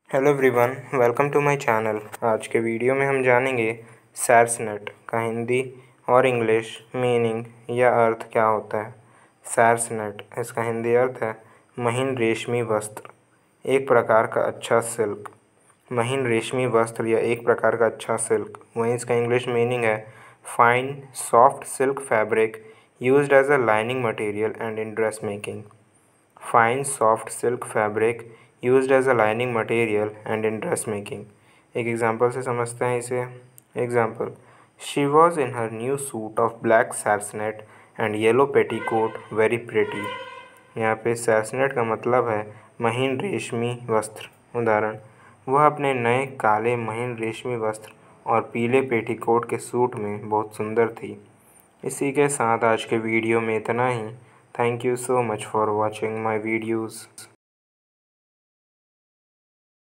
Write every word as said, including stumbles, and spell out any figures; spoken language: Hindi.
Hello everyone, welcome to my channel. आज के वीडियो में हम जानेंगे सैर्सनेट का हिंदी और इंग्लिश मीनिंग या अर्थ क्या होता है। सैर्सनेट, इसका हिंदी अर्थ है महीन रेशमी वस्त्र, एक प्रकार का अच्छा सिल्क। महीन रेशमी वस्त्र या एक प्रकार का अच्छा सिल्क। वहीं इसका इंग्लिश मीनिंग है fine soft silk fabric used as a lining material and in dress making. Fine soft silk fabric used as a lining material and in dress making. एक एग्जाम्पल से समझते हैं इसे। Example, she was in her new suit of black sarsenet and yellow petticoat very pretty. यहाँ पे सैर्सनेट का मतलब है महीन रेशमी वस्त्र। उदाहरण, वह अपने नए काले महीन रेशमी वस्त्र और पीले पेटीकोट के सूट में बहुत सुंदर थी। इसी के साथ आज के वीडियो में इतना ही। Thank you so much for watching my videos.